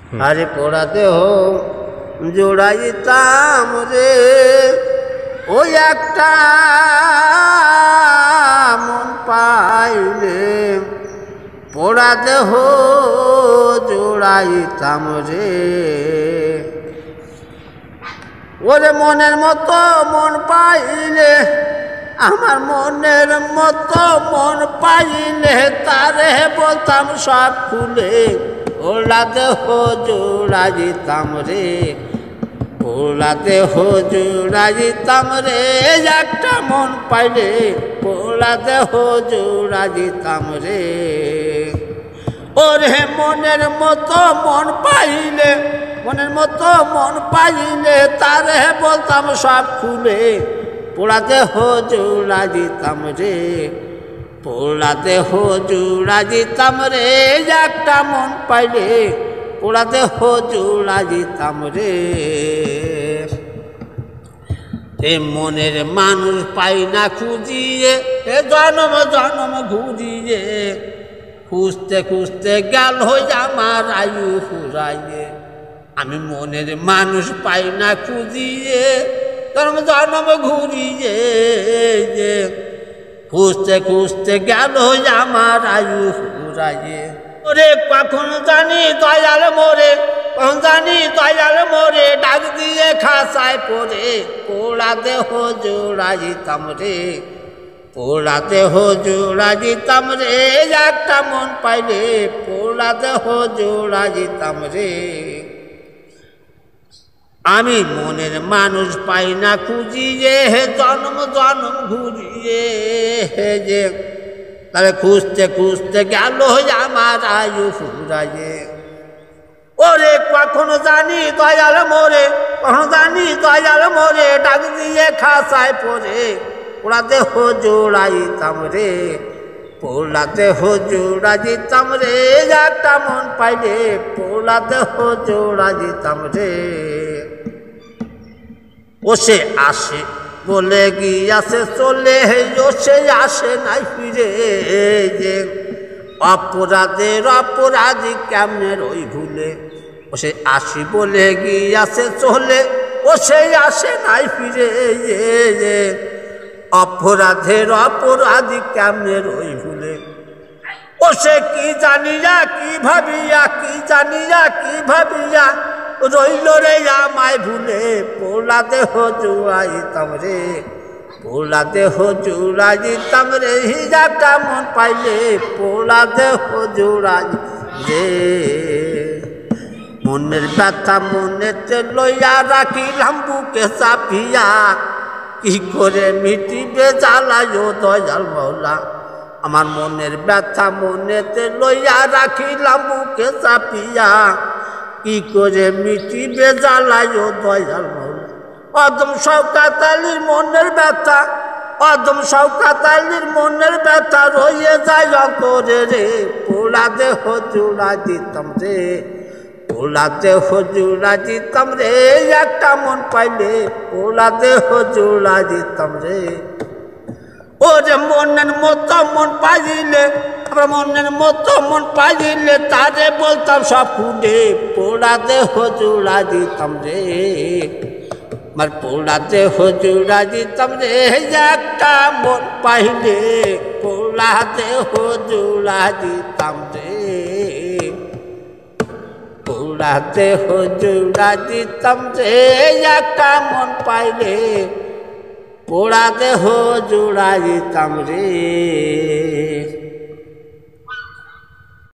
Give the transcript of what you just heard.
আরে পোড়া দেহ জোড়াইতাম রে ওই একটা মন পাইলে পোড়া দেহ জোড়াইতাম রে ওরে মনের মতো মন পাইলে আমার মনের মতো মন পাইলে তারে বলতাম সব খুলে পোড়া দেহ জোড়া দিতাম রে পোড়া দেহ জোড়া দিতাম রে একটা মন পাইলে পোড়া দেহ জোড়া দিতাম রে ওরে মনের মতো মন পাইলে মনের মতো মন পাইলে তারে বলতাম সব খুলে পোড়া দেহ জোড়া দিতাম রে পোড়া দেহ জোড়া দিতাম রে একটা মন পাইলে পোড়া দেহ জোড়া দিতাম রে এ মনের মানুষ পাই না খুঁজিয়ে এ জনম জনম ঘুরিয়ে খুঁজতে খুঁজতে গেল আমার আয়ু ফুরাইয়ে আমি মনের মানুষ পাই না খুঁজিয়ে জনম জনম ঘুরিয়ে খুঁজতে খুঁজতে গেল আমার আয়ু ফুরাইয়ে ওরে কখন জানি দয়াল মোরে কখন জানি দয়াল মোরে ডাক দিয়ে খাসায় পড়ে পোড়া দেহ জোড়া দিতাম রে পোড়া দেহ জোড়া দিতাম রে একটা মন পাইলে পোড়া দেহ জোড়া দিতাম রে আমি মনের মানুষ পাই না খুঁজিয়ে জন্ম জন্ম ঘুরিয়ে যে তাহলে খুঁজতে খুঁজতে গেল আমার আয়ু ফুরাইয়ে ওরে কখনো জানি দয়াল মোরে কখনো জানি দয়াল মোরে ডাক দিয়ে খাসায় পড়ে পোড়া দেহ জোড়া দিতাম রে পোড়া দেহ জোড়া দিতাম রে একটা মন পাইলে পোড়া দেহ জোড়া দিতাম রে ও সে আসে বলে গিয়াছে চলে ও সে আসে নাই ফিরে যে অপরাধের অপরাধী কেমনে রই ভুলে ও সে আসি বলে গিয়াছে চলে ও সে আসে নাই ফিরে যে অপরাধের অপরাধী কেমনে রই ভুলে ও সে কি জানিয়া কি ভাবিয়া কি জানিয়া কি ভাবিয়া রইল রে আমায় ভুলে পোড়া দেহ জোড়া দিতাম রে পোড়া দেহ জোড়া দিতাম রে একটা মন পাইলে পোড়া দেহ জোড়া রে মনের ব্যথা মনেতে লইয়া রাখিলাম বুকে চাপিয়া কি করে মিটিবে জ্বালায় দয়াল মাওলা আমার মনের ব্যথা মনেতে লইয়া রাখিলাম বুকে চাপিয়া কি করে মিটিবে জ্বালায় দয়াল মাওলা অদম শওকত আলীর মনের ব্যথা অদম শওকত আলীর মনের ব্যথা রয়ে যায় অন্তরে রে পোড়া দেহ জোড়া দিতাম রে পোড়া দেহ জোড়া দিতাম রে একটা মন পাইলে পোড়া দেহ জোড়া দিতাম রে ও যে মনের মতো মন পাইলে আমরা মনের মতো মন পাইলে তারে বলতাম সব খুলে পোড়া দেহ জোড়া দিতাম রে আমার পোড়া দেহ জোড়া দিতাম রে একটা মন পাইলে পোড়া দেহ জোড়া দিতাম রে পোড়া দেহ জোড়া দিতাম রে একটা মন পাইলে পোড়া দেহ জোড়া দিতাম রে।